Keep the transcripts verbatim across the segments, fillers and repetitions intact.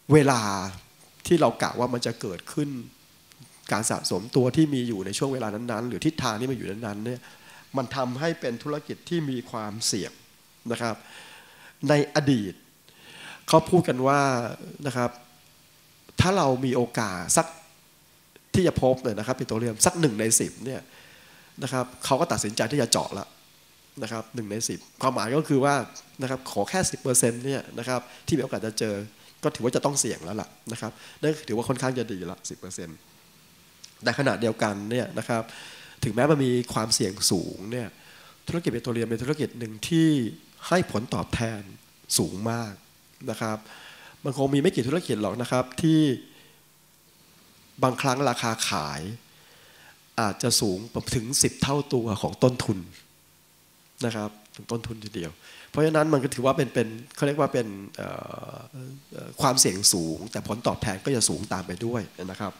เวลาที่เรากะว่ามันจะเกิดขึ้นการสะสมตัวที่มีอยู่ในช่วงเวลานั้นๆหรือทิศทางที่มันอยู่นั้นๆเนี่ยมันทำให้เป็นธุรกิจที่มีความเสี่ยงนะครับในอดีตเขาพูดกันว่านะครับถ้าเรามีโอกาสสักที่จะพบเลยนะครับปิโตรเลียมสักหนึ่งในสิบเนี่ยนะครับเขาก็ตัดสินใจที่จะเจาะละนะครับหนึ่งในสิบความหมายก็คือว่านะครับขอแค่ สิบเปอร์เซ็นต์ เนี่ยนะครับที่มีโอกาสจะเจอก็ถือว่าจะต้องเสี่ยงแล้วล่ะนะครับนั่นถือว่าค่อนข้างจะดีละ สิบเปอร์เซ็นต์ แต่ขณะเดียวกันเนี่ยนะครับถึงแม้มันมีความเสี่ยงสูงเนี่ยธุรกิจปิโตรเลียมเป็นธุรกิจหนึ่งที่ให้ผลตอบแทนสูงมากนะครับมันคงมีไม่กี่ธุรกิจหรอกนะครับที่บางครั้งราคาขายอาจจะสูงถึงสิบเท่าตัวของต้นทุนนะครับถึงต้นทุนทีเดียวเพราะฉะนั้นมันก็ถือว่าเป็นเป็นเขาเรียกว่าเป็นความเสี่ยงสูงแต่ผลตอบแทนก็จะสูงตามไปด้วยนะครับ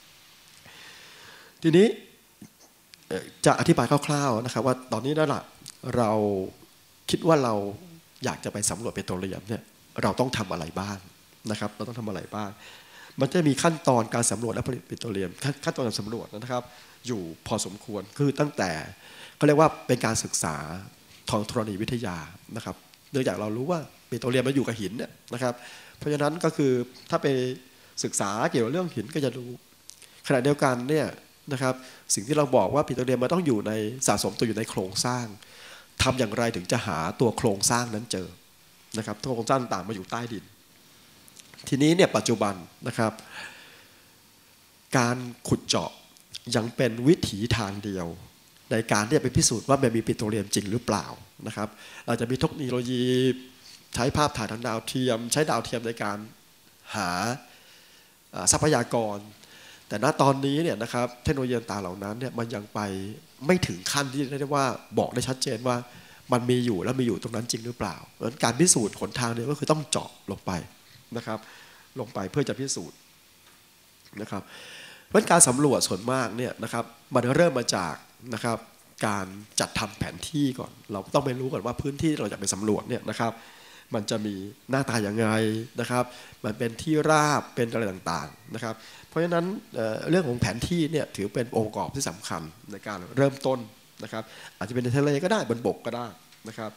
ทีนี้จะอธิบายคร่าวๆนะครับว่าตอนนี้นั่นแหละเราคิดว่าเราอยากจะไปสำรวจปิโตรเลียมเนี่ยเราต้องทำอะไรบ้างนะครับเราต้องทำอะไรบ้างมันจะมีขั้นตอนการสำรวจและผลิตปิโตรเลียมขั้นตอนการสำรวจนะครับอยู่พอสมควรคือตั้งแต่เขาเรียกว่าเป็นการศึกษาทางธรณีวิทยานะครับเนื่องจากเรารู้ว่าปิโตรเลียมมันอยู่กับหินเนี่ยนะครับเพราะฉะนั้นก็คือถ้าไปศึกษาเกี่ยวกับเรื่องหินก็จะรู้ขณะเดียวกันเนี่ยนะครับสิ่งที่เราบอกว่าปิโตรเลียมมันต้องอยู่ในสะสมตัวอยู่ในโครงสร้างทำอย่างไรถึงจะหาตัวโครงสร้างนั้นเจอนะครับตัวโครงสร้างต่างมาอยู่ใต้ดินทีนี้เนี่ยปัจจุบันนะครับการขุดเจาะยังเป็นวิถีทางเดียวในการที่จะไปพิสูจน์ว่ามันมีปิโตรเลียมจริงหรือเปล่านะครับเราจะมีเทคโนโลยีใช้ภาพถ่ายทางดาวเทียมใช้ดาวเทียมในการหาทรัพยากรแต่ณตอนนี้เนี่ยนะครับเทคโนโลยีต่างเหล่านั้นเนี่ยมันยังไปไม่ถึงขั้นที่ได้ว่าบอกได้ชัดเจนว่ามันมีอยู่แล้วมีอยู่ตรงนั้นจริงหรือเปล่าเพราะฉะนั้นการพิสูจน์หนทางเนี่ยก็คือต้องเจาะลงไปนะครับลงไปเพื่อจะพิสูจน์นะครับเพราะการสำรวจส่วนมากเนี่ยนะครับมันเริ่มมาจากนะครับการจัดทำแผนที่ก่อนเราต้องไปรู้ก่อนว่าพื้นที่เราจะไปสำรวจเนี่ยนะครับมันจะมีหน้าตาอย่างไงนะครับมันเป็นที่ราบเป็นอะไรต่างๆนะครับเพราะฉะนั้นเรื่องของแผนที่เนี่ยถือเป็นองค์ประกอบที่สำคัญในการเริ่มต้นนะครับอาจจะเป็นในทะเลก็ได้บนบกก็ได้นะครับ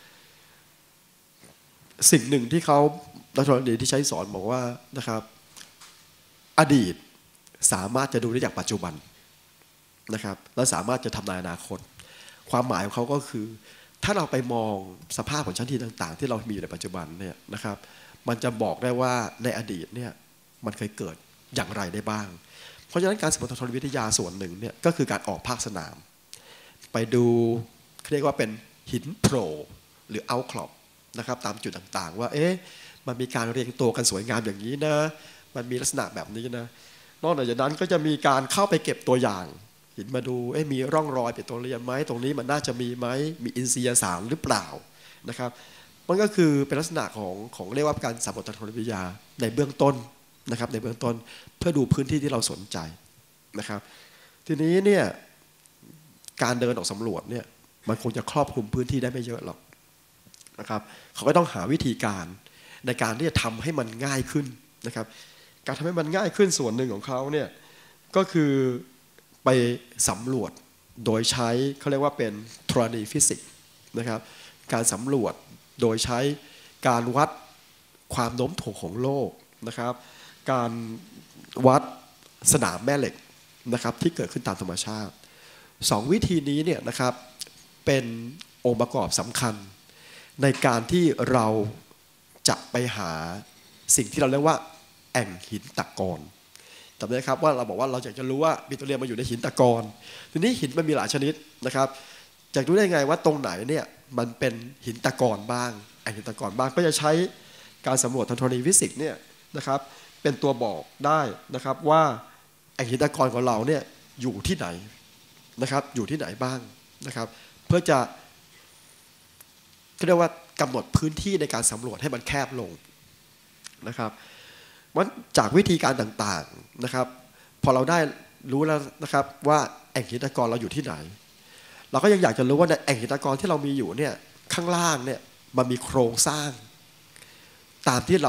สิ่งหนึ่งที่เขานักธรณีที่ใช้สอนบอกว่านะครับอดีตสามารถจะดูได้จากปัจจุบันนะครับและสามารถจะทำนายอนาคตความหมายของเขาก็คือถ้าเราไปมองสภาพของชั้นที่ต่างๆที่เรามีอยู่ในปัจจุบันเนี่ยนะครับมันจะบอกได้ว่าในอดีตเนี่ยมันเคยเกิดอย่างไรได้บ้างเพราะฉะนั้นการสำรวจทางธรณีวิทยาส่วนหนึ่งเนี่ยก็คือการออกภาคสนามไปดูเรียกว่าเป็นหินโผล่หรือเอาคลอปนะครับตามจุดต่างๆว่าเอ๊ะมันมีการเรียงตัวกันสวยงามอย่างนี้นะมันมีลักษณะแบบนี้นะนอกจากนั้นก็จะมีการเข้าไปเก็บตัวอย่างหินมาดูเอ๊ะมีร่องรอยปิโตรเลียมไหมตรงนี้มันน่าจะมีไหมมีอินทรียสารหรือเปล่านะครับมันก็คือเป็นลักษณะของของเรียกว่าการสำรวจทางธรณีวิทยาในเบื้องต้นนะครับในเบื้องต้นเพื่อดูพื้นที่ที่เราสนใจนะครับทีนี้เนี่ยการเดินออกสำรวจเนี่ยมันคงจะครอบคลุมพื้นที่ได้ไม่เยอะหรอกนะครับเขาก็ต้องหาวิธีการในการที่จะทำให้มันง่ายขึ้นนะครับการทำให้มันง่ายขึ้นส่วนหนึ่งของเขาเนี่ยก็คือไปสำรวจโดยใช้เขาเรียกว่าเป็นธรณีฟิสิกส์นะครับการสำรวจโดยใช้การวัดความโน้มถ่วงของโลกนะครับการวัดสนามแม่เหล็กนะครับที่เกิดขึ้นตามธรรมชาติสองวิธีนี้เนี่ยนะครับเป็นองค์ประกอบสำคัญในการที่เราจะไปหาสิ่งที่เราเรียกว่าแอ่งหินตะกอนจำได้ครับว่าเราบอกว่าเราอยากจะรู้ว่าปิโตรเลียมมันอยู่ในหินตะกอนทีนี้หินมันมีหลายชนิดนะครับจะรู้ได้ไงว่าตรงไหนเนี่ยมันเป็นหินตะกอนบ้างแอ่งหินตะกอนบ้างก็จะใช้การสำรวจทางธรณีฟิสิกส์เนี่ยนะครับเป็นตัวบอกได้นะครับว่าแอ่งหินตะกอนของเราเนี่ยอยู่ที่ไหนนะครับอยู่ที่ไหนบ้างนะครับเพื่อจะเรียกว่ากำหนดพื้นที่ในการสำรวจให้มันแคบลงนะครับมันจากวิธีการต่างๆนะครับพอเราได้รู้แล้วนะครับว่าแอ่งหินตะกอนเราอยู่ที่ไหนเราก็ยังอยากจะรู้ว่าในแอ่งหินตะกอนที่เรามีอยู่เนี่ยข้างล่างเนี่ยมันมีโครงสร้างตามที่เรา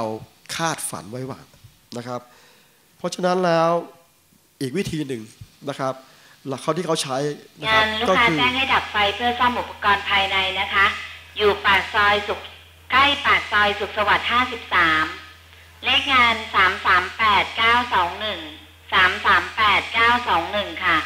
คาดฝันไว้หวังนะครับเพราะฉะนั้นแล้วอีกวิธีหนึ่งนะครับหลักเขาที่เขาใช้นะครับงานลูกค้าแจ้งให้ดับไฟเพื่อซ่อมอุปกรณ์ภายในนะคะอยู่ปากซอยสุขใกล้ปากซอยสุขสวัสดิ์ห้าสิบสามเลขงานสามสามแปดเก้าสองหนึ่งสามสามแปดเก้าสองหนึ่งค่ะ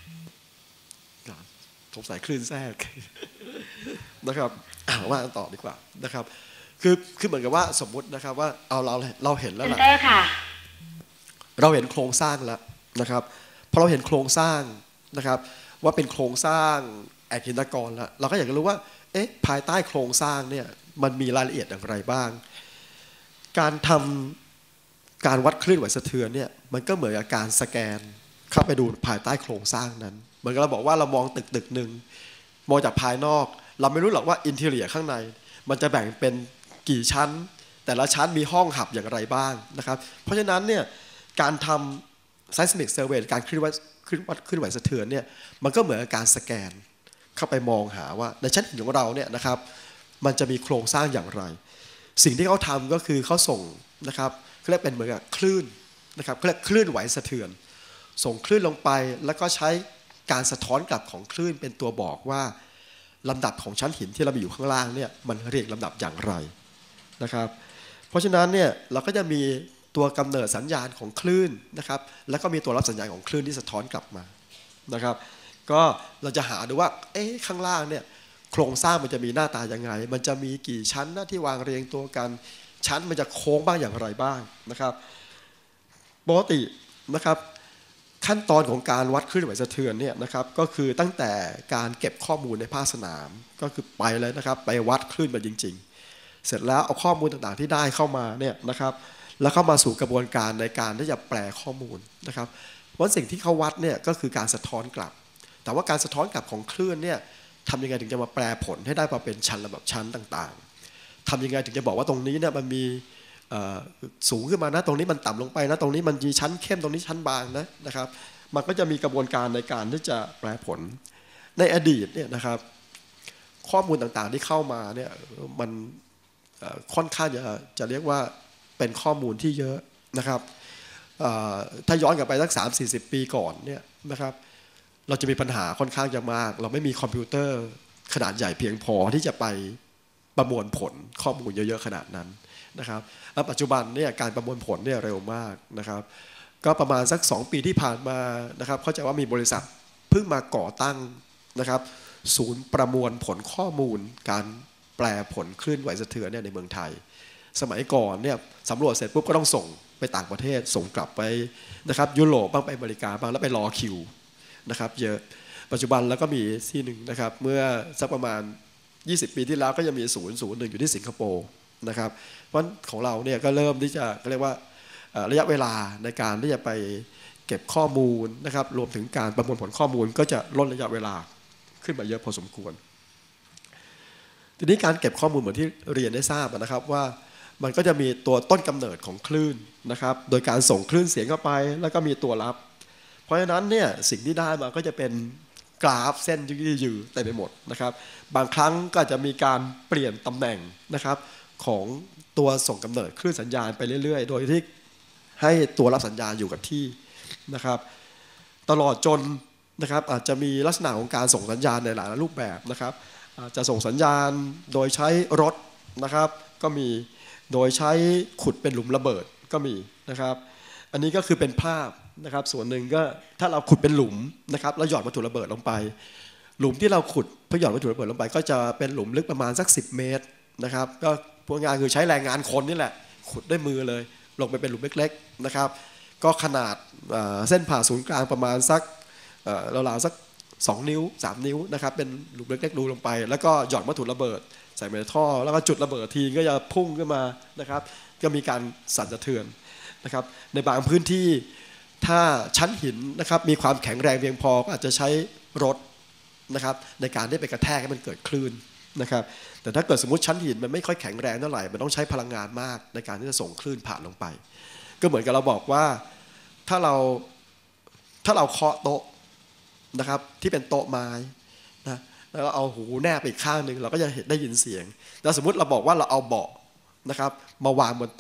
สงสัยคลื่นแทรกนะครับว่าต่อดีกว่านะครับคือคือเหมือนกับว่าสมมุตินะครับว่าเอาเราเราเห็นแล้วล่ะเราเห็นโครงสร้างแล้วนะครับพอเราเห็นโครงสร้างนะครับว่าเป็นโครงสร้างแอกหินตะกอนแล้วเราก็อยากจะรู้ว่าเอ๊ะภายใต้โครงสร้างเนี่ยมันมีรายละเอียดอย่างไรบ้างการทำการวัดคลื่นไหวสะเทือนเนี่ยมันก็เหมือนกับการสแกนเข้าไปดูภายใต้โครงสร้างนั้นเหมือนกับเราบอกว่าเรามองตึกตึกหนึ่งมองจากภายนอกเราไม่รู้หรอกว่าอินทีเรียข้างในมันจะแบ่งเป็นกี่ชั้นแต่ละชั้นมีห้องหับอย่างไรบ้างนะครับเพราะฉะนั้นเนี่ยการทำ seismic survey การคลื่นวัดคลื่นวัดคลื่นไหวสะเทือนเนี่ยมันก็เหมือนกับการสแกนเข้าไปมองหาว่าในชั้นหินของเราเนี่ยนะครับมันจะมีโครงสร้างอย่างไรสิ่งที่เขาทำก็คือเขาส่งนะครับเขาเรียกเป็นเหมือนกับคลื่นนะครับเขาเรียกคลื่นไหวสะเทือนส่งคลื่นลงไปแล้วก็ใช้การสะท้อนกลับของคลื่นเป็นตัวบอกว่าลำดับของชั้นหินที่เรามีอยู่ข้างล่างเนี่ยมันเรียงลำดับอย่างไรนะครับเพราะฉะนั้นเนี่ยเราก็จะมีตัวกำเนิดสัญญาณของคลื่นนะครับแล้วก็มีตัวรับสัญญาณของคลื่นที่สะท้อนกลับมานะครับก็เราจะหาดูว่าเอ๊ะข้างล่างเนี่ยโครงสร้างมันจะมีหน้าตายังไงมันจะมีกี่ชั้นหน้าที่วางเรียงตัวกันชั้นมันจะโค้งบ้างอย่างไรบ้างนะครับปกตินะครับขั้นตอนของการวัดคลื่นไหวสะเทือนเนี่ยนะครับก็คือตั้งแต่การเก็บข้อมูลในภาคสนามก็คือไปเลยนะครับไปวัดคลื่นมาจริงๆเสร็จแล้วเอาข้อมูลต่างๆที่ได้เข้ามาเนี่ยนะครับแล้วเข้ามาสู่กระบวนการในการที่จะแปลข้อมูลนะครับเพราะสิ่งที่เขาวัดเนี่ยก็คือการสะท้อนกลับแต่ว่าการสะท้อนกลับของคลื่นเนี่ยทำยังไงถึงจะมาแปลผลให้ได้มาเป็นชั้นระดับชั้นต่างๆทำยังไงถึงจะบอกว่าตรงนี้เนี่ยมันมีสูงขึ้นมานะตรงนี้มันต่ำลงไปนะตรงนี้มันมีชั้นเข้มตรงนี้ชั้นบางนะนะครับมันก็จะมีกระบวนการในการที่จะแปลผลในอดีตเนี่ยนะครับข้อมูลต่างๆที่เข้ามาเนี่ยมันค่อนข้างจะจะเรียกว่าเป็นข้อมูลที่เยอะนะครับถ้าย้อนกลับไปสักสามสี่สิบปีก่อนเนี่ยนะครับเราจะมีปัญหาค่อนข้างจะมากเราไม่มีคอมพิวเตอร์ขนาดใหญ่เพียงพอที่จะไปประมวลผลข้อมูลเยอะๆขนาดนั้นนะครับแล้วปัจจุบันเนี่ยการประมวลผลเนี่ยเร็วมากนะครับก็ประมาณสักสองปีที่ผ่านมานะครับเข้าใจว่ามีบริษัทเพิ่งมาก่อตั้งนะครับศูนย์ประมวลผลข้อมูลการแปลผลคลื่นไหวสะเทือนเนี่ยในเมืองไทยสมัยก่อนเนี่ยสำรวจเสร็จปุ๊บก็ต้องส่งไปต่างประเทศส่งกลับไปนะครับยุโรปบ้างไปอเมริกาบ้างแล้วไปรอคิวนะครับเยอะปัจจุบันแล้วก็มีที่หนึ่งนะครับเมื่อสักประมาณยี่สิบปีที่แล้วก็ยังมีศูนย์ศูนย์หนึ่งอยู่ที่สิงคโปร์นะครับเพราะของเราเนี่ยก็เริ่มที่จะเรียกว่าระยะเวลาในการที่จะไปเก็บข้อมูลนะครับรวมถึงการประมวลผลข้อมูลก็จะลดระยะเวลาขึ้นมาเยอะพอสมควรทีนี้การเก็บข้อมูลเหมือนที่เรียนได้ทราบนะครับว่ามันก็จะมีตัวต้นกำเนิดของคลื่นนะครับโดยการส่งคลื่นเสียงเข้าไปแล้วก็มีตัวรับเพราะฉะนั้นเนี่ยสิ่งที่ได้มาก็จะเป็นกราฟเส้นยืดๆเต็มไปหมดนะครับบางครั้งก็จะมีการเปลี่ยนตำแหน่งนะครับของตัวส่งกำเนิดคลื่นสัญญาณไปเรื่อยๆโดยที่ให้ตัวรับสัญญาณอยู่กับที่นะครับตลอดจนนะครับอาจจะมีลักษณะของการส่งสัญญาณในหลายรูปแบบนะครับอาจจะส่งสัญญาณโดยใช้รถนะครับก็มีโดยใช้ขุดเป็นหลุมระเบิดก็มีนะครับอันนี้ก็คือเป็นภาพนะครับส่วนหนึ่งก็ถ้าเราขุดเป็นหลุมนะครับแล้วหย่อนวัตถุระเบิดลงไปหลุมที่เราขุดเพื่อหย่อนวัตถุระเบิดลงไปก็จะเป็นหลุมลึกประมาณสักสิบเมตรนะครับก็พวกงานคือใช้แรงงานคนนี่แหละขุดด้วยมือเลยลงไปเป็นหลุมเล็กๆนะครับก็ขนาดเส้นผ่าศูนย์กลางประมาณสักราวๆสักสองนิ้วสามนิ้วนะครับเป็นหลุมเล็กๆรูลงไปแล้วก็หย่อนวัตถุระเบิดใส่ไปในท่อแล้วก็จุดระเบิดทีก็จะพุ่งขึ้นมานะครับก็มีการสั่นสะเทือนนะครับในบางพื้นที่ถ้าชั้นหินนะครับมีความแข็งแรงเพียงพอก็อาจจะใช้รถนะครับในการที่ไปกระแทกให้มันเกิดคลื่นนะครับแต่ถ้าเกิดสมมติชั้นหินมันไม่ค่อยแข็งแรงเท่าไหร่มันต้องใช้พลังงานมากในการที่จะส่งคลื่นผ่านลงไปก็เหมือนกับเราบอกว่าถ้าเราถ้าเราเคาะโต๊ะนะครับที่เป็นโต๊ะไม้นะแล้วเอาหูแนบไปอีกข้างหนึ่งเราก็จะได้ยินเสียงแล้วสมมุติเราบอกว่าเราเอาเบาะนะครับมาวางบนโต๊ะ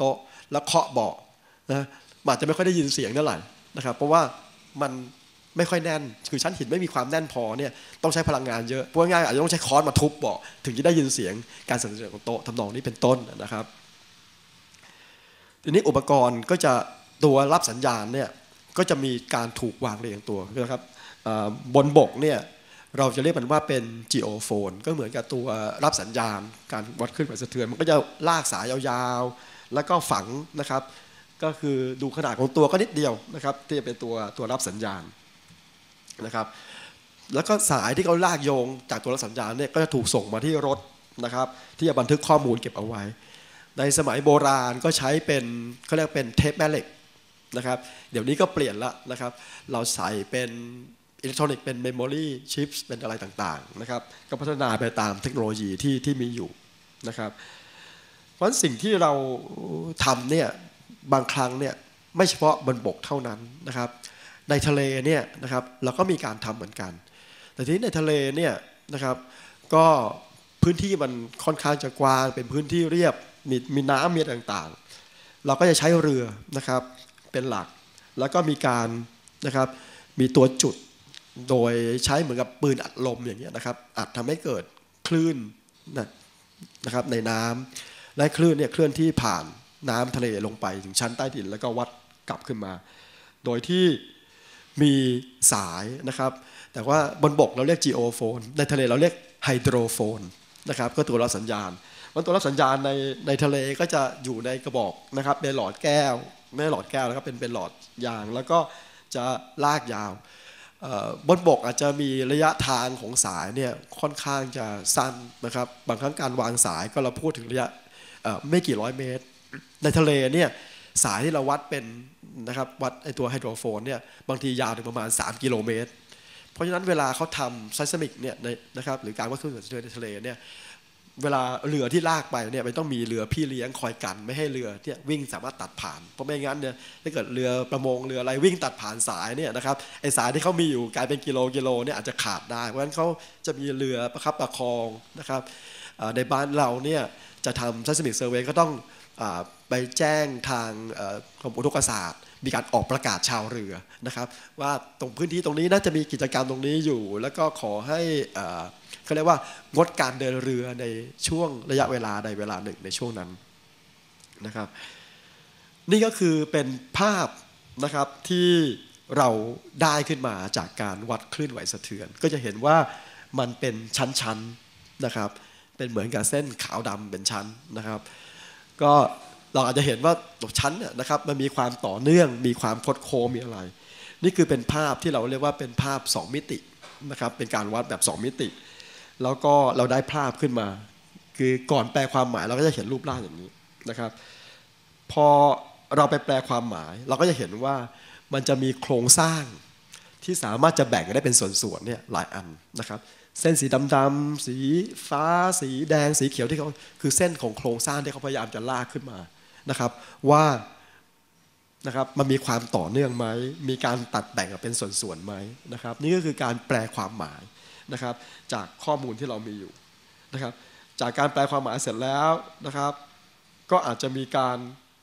แล้วเคาะเบาะนะอาจจะไม่ค่อยได้ยินเสียงเท่าไหร่นะครับเพราะว่ามันไม่ค่อยแน่นคือชั้นหินไม่มีความแน่นพอเนี่ยต้องใช้พลังงานเยอะพูดง่ายๆอาจจะต้องใช้ค้อนมาทุบเบาะถึงจะได้ยินเสียงการสั่นสะเทือนของโต๊ะทำนองนี้เป็นต้นนะครับทีนี้อุปกรณ์ก็จะตัวรับสัญญาณเนี่ยก็จะมีการถูกวางเรียงตัวนะครับบนบกเนี่ยเราจะเรียกมันว่าเป็น geophone ก็เหมือนกับตัวรับสัญญาณการวัดคลื่นไหวสะเทือนมันก็จะลากสายยาวๆแล้วก็ฝังนะครับก็คือดูขนาดของตัวก็นิดเดียวนะครับที่จะเป็นตัวตัวรับสัญญาณนะครับแล้วก็สายที่เขาลากโยงจากตัวรับสัญญาณเนี่ยก็จะถูกส่งมาที่รถนะครับที่จะบันทึกข้อมูลเก็บเอาไว้ในสมัยโบราณก็ใช้เป็นเขาเรียกเป็นเทปแม่เหล็กนะครับเดี๋ยวนี้ก็เปลี่ยนละนะครับเราใส่เป็นอิเล็กทรอนิกส์เป็นเมมโมรี่ชิปเป็นอะไรต่างๆนะครับก็พัฒนาไปตามเทคโนโลยีที่ที่มีอยู่นะครับเพราะสิ่งที่เราทำเนี่ยบางครั้งเนี่ยไม่เฉพาะบนบกเท่านั้นนะครับในทะเลเนี่ยนะครับเราก็มีการทำเหมือนกันแต่ทีนี้ในทะเลเนี่ยนะครับก็พื้นที่มันค่อนข้างจะกว้างเป็นพื้นที่เรียบมีมีน้ำมีต่างๆเราก็จะใช้เรือนะครับเป็นหลักแล้วก็มีการนะครับมีตัวจุดโดยใช้เหมือนกับปืนอัดลมอย่างเงี้ยนะครับอัดทำให้เกิดคลื่นนะครับในน้ำและคลื่นเนี่ยเคลื่อนที่ผ่านน้ำทะเลลงไปถึงชั้นใต้ดินแล้วก็วัดกลับขึ้นมาโดยที่มีสายนะครับแต่ว่าบนบกเราเรียก geophone ในทะเลเราเรียก hydrophone นะครับก็ตัวรับสัญญาณมันตัวรับสัญญาณในในทะเลก็จะอยู่ในกระบอกนะครับในหลอดแก้วไม่หลอดแก้วแล้วก็เป็นเป็นหลอดยางแล้วก็จะลากยาวบนบกอาจจะมีระยะทางของสายเนี่ยค่อนข้างจะสั้นนะครับบางครั้งการวางสายก็เราพูดถึงระยะไม่กี่ร้อยเมตรในทะเลเนี่ยสายที่เราวัดเป็นนะครับวัดไอตัวไฮโดรโฟนเนี่ยบางทียาวถึงประมาณสามกิโลเมตรเพราะฉะนั้นเวลาเขาทำไซสมิกเนี่ยนะครับหรือการวัดคลื่นไหวสะเทือนในทะเลเนี่ยเวลาเรือที่ลากไปเนี่ยมันต้องมีเรือพี่เลี้ยงคอยกันไม่ให้เรือที่วิ่งสามารถตัดผ่านเพราะไม่งั้นเนี่ยถ้าเกิดเรือประมงเรืออะไรวิ่งตัดผ่านสายเนี่ยนะครับไอสายที่เขามีอยู่กลายเป็นกิโลกิโลเนี่ยอาจจะขาดได้เพราะฉะนั้นเขาจะมีเรือประคับประคองนะครับในบ้านเราเนี่ยจะทำไซสมิกเซอร์เวย์ก็ต้องไปแจ้งทางกรมอุทกศาสตร์มีการออกประกาศชาวเรือนะครับว่าตรงพื้นที่ตรงนี้น่าจะมีกิจกรรมตรงนี้อยู่แล้วก็ขอให้เขาเรียกว่างดการเดินเรือในช่วงระยะเวลาใดเวลาหนึ่งในช่วงนั้นนะครับนี่ก็คือเป็นภาพนะครับที่เราได้ขึ้นมาจากการวัดคลื่นไหวสะเทือนก็จะเห็นว่ามันเป็นชั้นๆนะครับเป็นเหมือนกับเส้นขาวดำเป็นชั้นนะครับก็เราอาจจะเห็นว่าชั้นเนี่ยนะครับมันมีความต่อเนื่องมีความคดโค้งมีอะไรนี่คือเป็นภาพที่เราเรียกว่าเป็นภาพสองมิตินะครับเป็นการวัดแบบสองมิติแล้วก็เราได้ภาพขึ้นมาคือก่อนแปลความหมายเราก็จะเห็นรูปร่างอย่างนี้นะครับพอเราไปแปลความหมายเราก็จะเห็นว่ามันจะมีโครงสร้างที่สามารถจะแบ่งได้เป็นส่วนๆเนี่ยหลายอันนะครับเส้นสีดำๆสีฟ้าสีแดงสีเขียวที่เขาคือเส้นของโครงสร้างที่เขาพยายามจะลากขึ้นมานะครับว่านะครับมันมีความต่อเนื่องไหมมีการตัดแบ่งเป็นส่วนๆไหมนะครับนี่ก็คือการแปลความหมายนะครับจากข้อมูลที่เรามีอยู่นะครับจากการแปลความหมายเสร็จแล้วนะครับก็อาจจะมีการ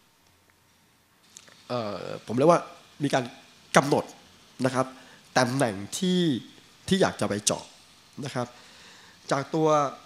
ผมเรียกว่ามีการกำหนดนะครับตำแหน่งที่ที่อยากจะไปเจาะนะครับจากตัว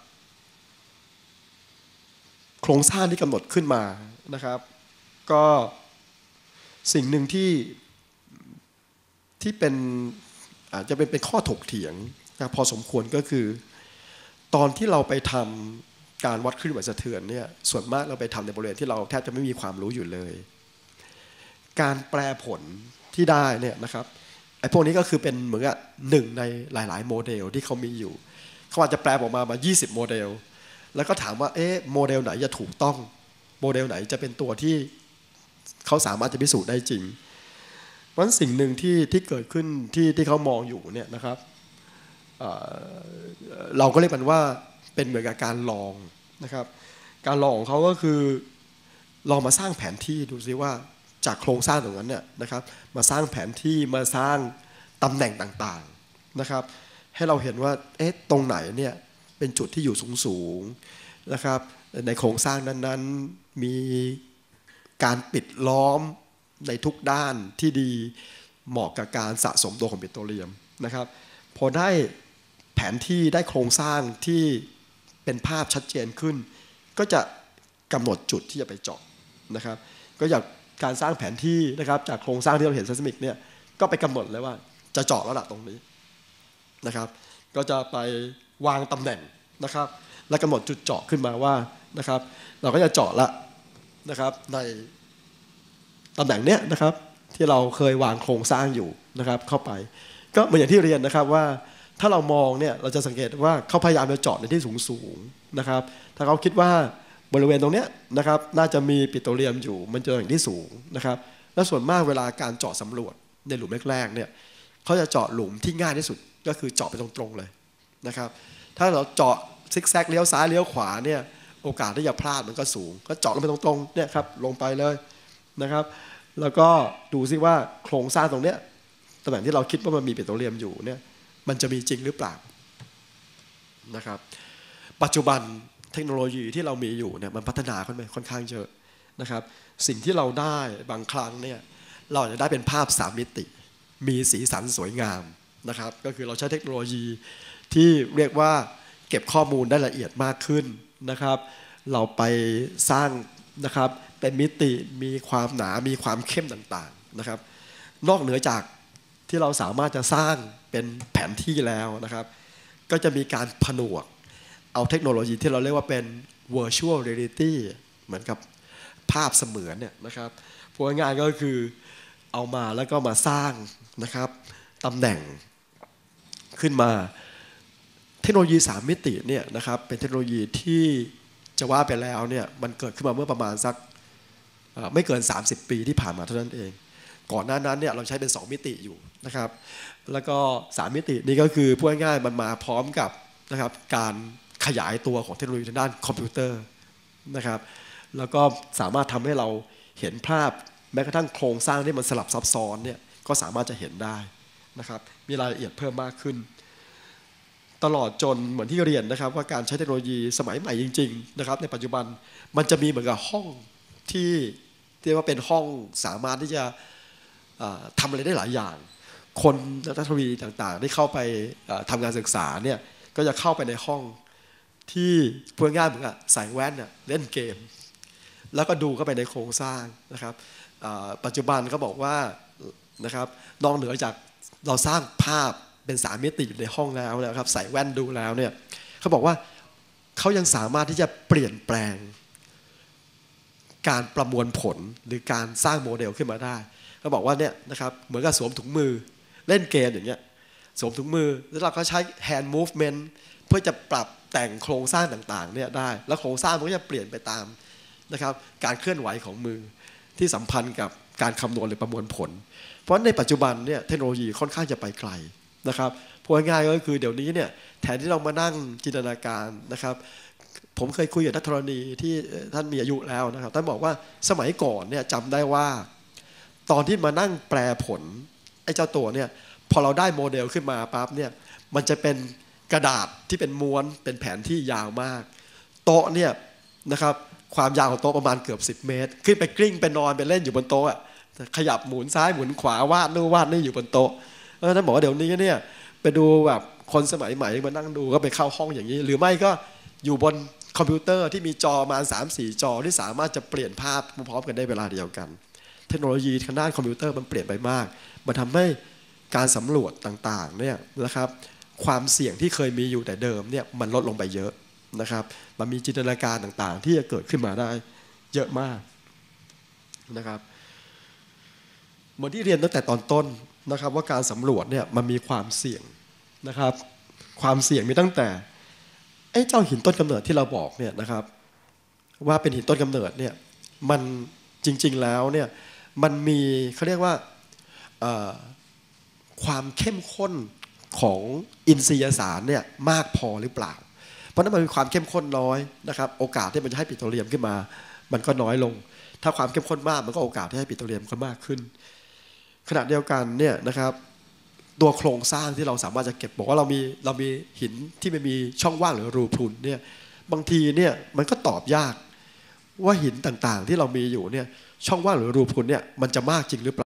โครงสร้างที่กำหนดขึ้นมานะครับก็สิ่งหนึ่งที่ที่เป็นอาจจะเป็นเป็นข้อถกเถียงนะพอสมควรก็คือตอนที่เราไปทำการวัดคลื่นไหวสะเทือนเนี่ยส่วนมากเราไปทำในบริเวณที่เราแทบจะไม่มีความรู้อยู่เลยการแปลผลที่ได้เนี่ยนะครับไอ้พวกนี้ก็คือเป็นเหมือนกับหนึ่งในหลายๆโมเดลที่เขามีอยู่เขาอาจจะแปลออกมามายี่สิบโมเดลแล้วก็ถามว่าเอ๊ะโมเดลไหนจะถูกต้องโมเดลไหนจะเป็นตัวที่เขาสามารถจะพิสูจน์ได้จริงเพราะฉะนั้นสิ่งหนึ่งที่ที่เกิดขึ้นที่ที่เขามองอยู่เนี่ยนะครับเอ่อเราก็เรียกมันว่าเป็นเหมือนกับการลองนะครับการลองของเขาก็คือลองมาสร้างแผนที่ดูซิว่าจากโครงสร้างตรงนั้นเนี่ยนะครับมาสร้างแผนที่มาสร้างตำแหน่งต่างๆนะครับให้เราเห็นว่าเอ๊ะตรงไหนเนี่ยเป็นจุดที่อยู่สูงๆนะครับในโครงสร้างนั้นๆมีการปิดล้อมในทุกด้านที่ดีเหมาะกับการสะสมตัวของปิโตรเลียมนะครับพอได้แผนที่ได้โครงสร้างที่เป็นภาพชัดเจนขึ้นก็จะกำหนดจุดที่จะไปเจาะนะครับก็อย่างการสร้างแผนที่นะครับจากโครงสร้างที่เราเห็นไซสมิกเนี่ยก็ไปกำหนดเลยว่าจะเจาะระดับตรงนี้นะครับก็จะไปวางตำแหน่งนะครับและกำหนดจุดเจาะขึ้นมาว่านะครับเราก็จะเจาะละนะครับในตำแหน่งเนี้ยนะครับที่เราเคยวางโครงสร้างอยู่นะครับเข้าไปก็เหมือนอย่างที่เรียนนะครับว่าถ้าเรามองเนี่ยเราจะสังเกตว่าเขาพยายามจะเจาะในที่สูงๆนะครับถ้าเขาคิดว่าบริเวณตรงเนี้ยนะครับน่าจะมีปิโตรเลียมอยู่มันจะอย่างที่สูงนะครับและส่วนมากเวลาการเจาะสำรวจในหลุมแรกๆเนี่ยเขาจะเจาะหลุมที่ง่ายที่สุดก็คือเจาะไปตรงๆเลยนะครับถ้าเราเจาะซิกแซกเลี้ยวซ้ายเลี้ยวขวาเนี่ยโอกาสที่จะพลาดมันก็สูงก็เจาะลงไปตรงๆเนี่ยครับลงไปเลยนะครับแล้วก็ดูซิว่าโครงสร้างตรงเนี้ยตำแหน่งที่เราคิดว่ามันมีปิโตรเลียมอยู่เนี่ยมันจะมีจริงหรือเปล่านะครับปัจจุบันเทคโนโลยีที่เรามีอยู่เนี่ยมันพัฒนาขึ้นไปค่อนข้างเยอะนะครับสิ่งที่เราได้บางครั้งเนี่ยเราจะได้เป็นภาพสามมิติมีสีสันสวยงามนะครับก็คือเราใช้เทคโนโลยีที่เรียกว่าเก็บข้อมูลได้ละเอียดมากขึ้นนะครับเราไปสร้างนะครับเป็นมิติมีความหนามีความเข้มต่างๆนะครับนอกเหนือจากที่เราสามารถจะสร้างเป็นแผนที่แล้วนะครับก็จะมีการผนวกเอาเทคโนโลยีที่เราเรียกว่าเป็น virtual reality เหมือนกับภาพเสมือนเนี่ยนะครับพูดง่ายๆก็คือเอามาแล้วก็มาสร้างนะครับตำแหน่งขึ้นมาเทคโนโลยีสามมิติเนี่ยนะครับเป็นเทคโนโลยีที่จะว่าไปแล้วเนี่ยมันเกิดขึ้นมาเมื่อประมาณสักไม่เกินสามสิบปีที่ผ่านมาเท่านั้นเองก่อนหน้านั้นเนี่ยเราใช้เป็นสองมิติอยู่นะครับแล้วก็สามมิตินี่ก็คือพูดง่ายๆมันมาพร้อมกับนะครับการขยายตัวของเทคโนโลยีทางด้านคอมพิวเตอร์นะครับแล้วก็สามารถทำให้เราเห็นภาพแม้กระทั่งโครงสร้างที่มันสลับซับซ้อนเนี่ยก็สามารถจะเห็นได้นะครับมีรายละเอียดเพิ่มมากขึ้นตลอดจนเหมือนที่เรียนนะครับว่าการใช้เทคโนโลยีสมัยใหม่จริงๆนะครับในปัจจุบันมันจะมีเหมือนกับห้องที่เรียกว่าเป็นห้องสามารถที่จะทำอะไรได้หลายอย่างคนนักเทคโนโลยีต่างๆที่เข้าไปทำงานศึกษาเนี่ยก็จะเข้าไปในห้องที่พูดง่ายเหมือนกับใส่แว่นเนี่ยเล่นเกมแล้วก็ดูเข้าไปในโครงสร้างนะครับปัจจุบันเขาบอกว่านะครับนอกเหนือจากเราสร้างภาพเป็นสามมิติอยู่ในห้องแล้วนะครับใส่แว่นดูแล้วเนี่ยเขาบอกว่าเขายังสามารถที่จะเปลี่ยนแปลงการประมวลผลหรือการสร้างโมเดลขึ้นมาได้เขาบอกว่าเนี่ยนะครับเหมือนกับสวมถุงมือเล่นเกมอย่างเงี้ยสวมถุงมือแล้วเราก็ใช้ hand movement เพื่อจะปรับแต่งโครงสร้างต่างๆเนี่ยได้แล้วโครงสร้างมันก็จะเปลี่ยนไปตามนะครับการเคลื่อนไหวของมือที่สัมพันธ์กับการคำนวณหรือประมวลผลเพราะในปัจจุบันเนี่ยเทคโนโลยีค่อนข้างจะไปไกลนะครับพูดง่ายๆก็คือเดี๋ยวนี้เนี่ยแทนที่เรามานั่งจินตนาการนะครับผมเคยคุยกับนักธรณีที่ท่านมีอายุแล้วนะครับท่านบอกว่าสมัยก่อนเนี่ยจำได้ว่าตอนที่มานั่งแปลผลไอ้เจ้าตัวเนี่ยพอเราได้โมเดลขึ้นมาปั๊บเนี่ยมันจะเป็นกระดาษที่เป็นม้วนเป็นแผนที่ยาวมากโต๊ะเนี่ยนะครับความยาวของโต๊ะประมาณเกือบสิบเมตรขึ้นไปกลิ้งไปนอนไปเล่นอยู่บนโต๊ะขยับหมุนซ้ายหมุนขวาวาดนู่นวาดนี่อยู่บนโต๊ะแล้วท่านบอกว่าเดี๋ยวนี้เนี่ยไปดูแบบคนสมัยใหม่มานั่งดูก็ไปเข้าห้องอย่างนี้หรือไม่ก็อยู่บนคอมพิวเตอร์ที่มีจอมา สามสี่ จอที่สามารถจะเปลี่ยนภาพพร้อมๆกันได้เวลาเดียวกันเทคโนโลยีทางด้านคอมพิวเตอร์มันเปลี่ยนไปมากมันทำให้การสำรวจต่างๆเนี่ยนะครับความเสี่ยงที่เคยมีอยู่แต่เดิมเนี่ยมันลดลงไปเยอะนะครับมันมีจินตนาการต่างๆที่จะเกิดขึ้นมาได้เยอะมากนะครับเหมือนที่เรียนตั้งแต่ตอนต้นนะครับว่าการสำรวจเนี่ยมันมีความเสี่ยงนะครับความเสี่ยงมีตั้งแต่ไอ้เจ้าหินต้นกำเนิดที่เราบอกเนี่ยนะครับว่าเป็นหินต้นกำเนิดเนี่ยมันจริงๆแล้วเนี่ยมันมีเขาเรียกว่าความเข้มข้นของอินทรียสารเนี่ยมากพอหรือเปล่าเพราะนั้นมันมีความเข้มข้นน้อยนะครับโอกาสที่มันจะให้ปิโตรเลียมขึ้นมามันก็น้อยลงถ้าความเข้มข้นมากมันก็โอกาสที่ให้ปิโตรเลียมก็มากขึ้นขณะเดียวกันเนี่ยนะครับตัวโครงสร้างที่เราสามารถจะเก็บบอกว่าเรามีเรามีหินที่ไม่มีช่องว่างหรือรูพรุนเนี่ยบางทีเนี่ยมันก็ตอบยากว่าหินต่างๆที่เรามีอยู่เนี่ยช่องว่างหรือรูพุนเนี่ยมันจะมากจริงหรือเปล่า